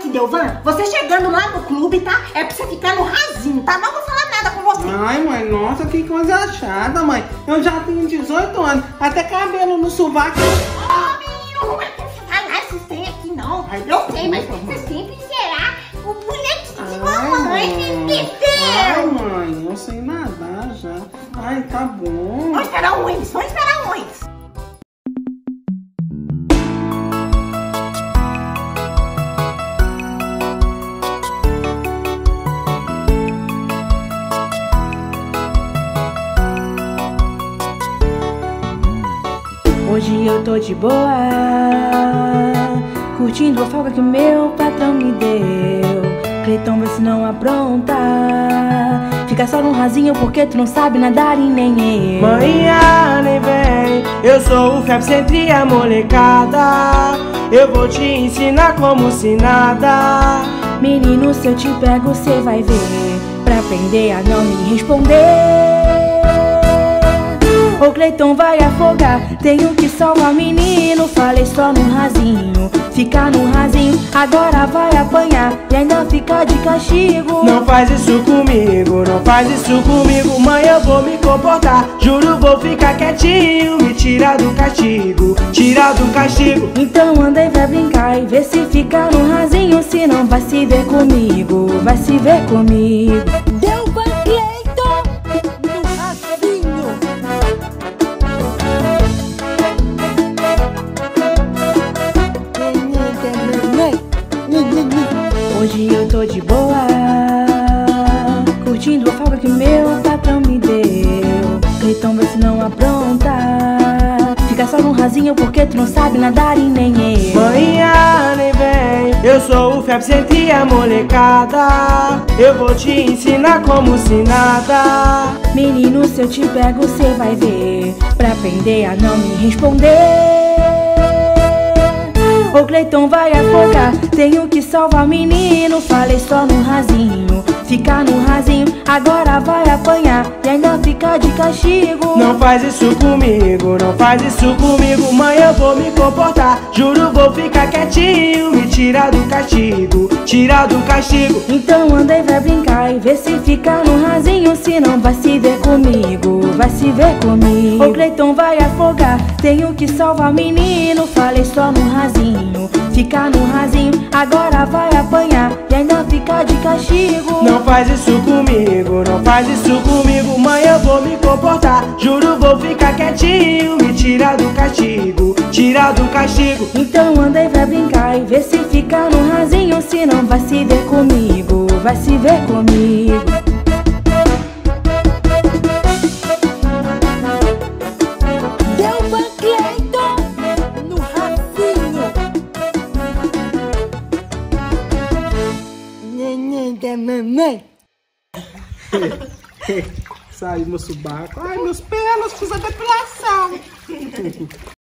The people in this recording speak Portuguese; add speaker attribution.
Speaker 1: Delvan, você chegando lá no clube, tá? É pra você ficar no rasinho, tá? Não vou falar nada com você.
Speaker 2: Ai, mãe, nossa, que coisa chata, mãe. Eu já tenho 18 anos, até cabelo no sovaco.
Speaker 1: Menino, não é pra você falar esses trem aqui, não. Eu sei, mas você sempre será o bonequinho de mamãe,
Speaker 2: Ai, mãe, eu sei nadar já. Ai, tá bom.
Speaker 1: Vamos esperar o Wins, vamos esperar o Wins.
Speaker 3: Hoje eu tô de boa, curtindo a folga que meu patrão me deu. Cleiton, vê se não apronta, fica só no rasinho porque tu não sabe nadar e nem eu.
Speaker 4: Manhã nem vem, eu sou o febre entre a molecada. Eu vou te ensinar como se nada.
Speaker 3: Menino, se eu te pego cê vai ver, pra aprender a não me responder. O Cleiton vai afogar, tenho que salvar menino. Falei só no rasinho, ficar no rasinho. Agora vai apanhar e ainda fica de castigo.
Speaker 4: Não faz isso comigo, não faz isso comigo. Mãe, eu vou me comportar, juro vou ficar quietinho. Me tira do castigo, tira do castigo.
Speaker 3: Então anda e vai brincar e vê se fica no rasinho. Se não vai se ver comigo, vai se ver comigo.
Speaker 5: Delvan Cleiton no rasinho.
Speaker 3: Hoje eu tô de boa, curtindo a folga que meu patrão me deu. Cleiton, vê se não apronta, fica só no rasinho porque tu não sabe nadar e nem eu.
Speaker 4: Manhã nem vem, eu sou o febre entre a molecada. Eu vou te ensinar como se nada.
Speaker 3: Menino, se eu te pego cê vai ver, pra aprender a não me responder. O Cleiton vai afogar, tenho que salvar menino. Falei só no rasinho, ficar no rasinho. Agora vai apanhar e ainda fica de castigo.
Speaker 4: Não faz isso comigo, não faz isso comigo. Mãe, eu vou me comportar, juro vou ficar quietinho. Me tira do castigo, tira do castigo.
Speaker 3: Então anda e vai brincar e vê se fica no rasinho. Se não vai se ver comigo, vai se ver comigo. O Cleiton vai afogar, tenho que salvar menino. Falei só no rasinho, ficar no rasinho. Agora vai apanhar e ainda fica de castigo.
Speaker 4: Não faz isso comigo, não faz isso comigo. Mãe, eu vou me comportar, juro vou ficar quietinho. Me tira do castigo, tira do castigo.
Speaker 3: Então anda e vai brincar e vê se fica no rasinho. Se não vai se ver comigo, vai se ver comigo.
Speaker 5: Delvan Cleiton no rasinho. Neném da mamãe.
Speaker 2: Saiu meu subaco. Ai, meus pelos, precisa depilação.